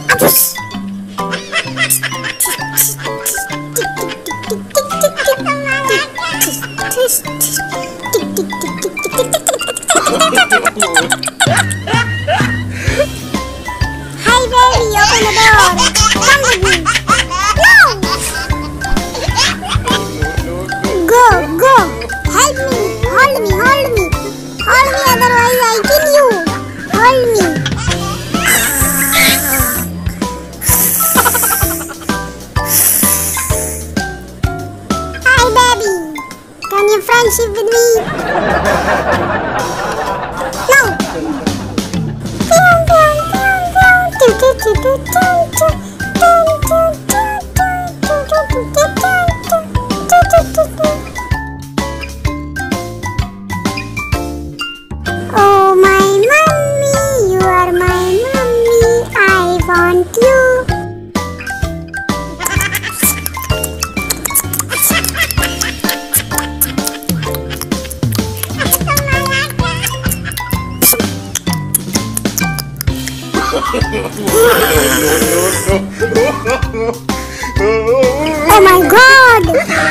Hi baby, open the door. Come with me. No. Go. Help me. Hold me. Otherwise I kill you. Hold me. Hi baby. Can you friendship with me? No. Oh my mommy, you are my mommy, I want you. Oh my God!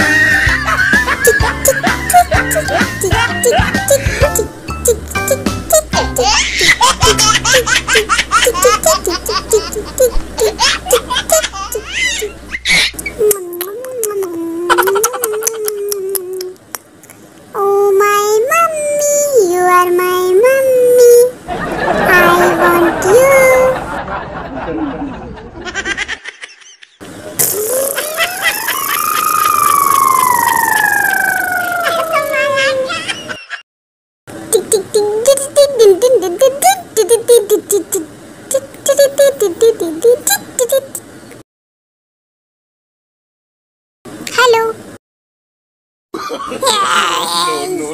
Oh my mommy, you are my mommy, I want you. Hello. No.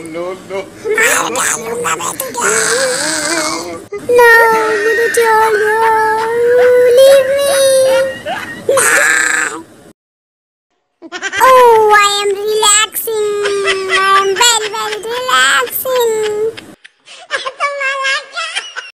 No, little Jolly, leave me. Oh, I am relaxing. I am very relaxing.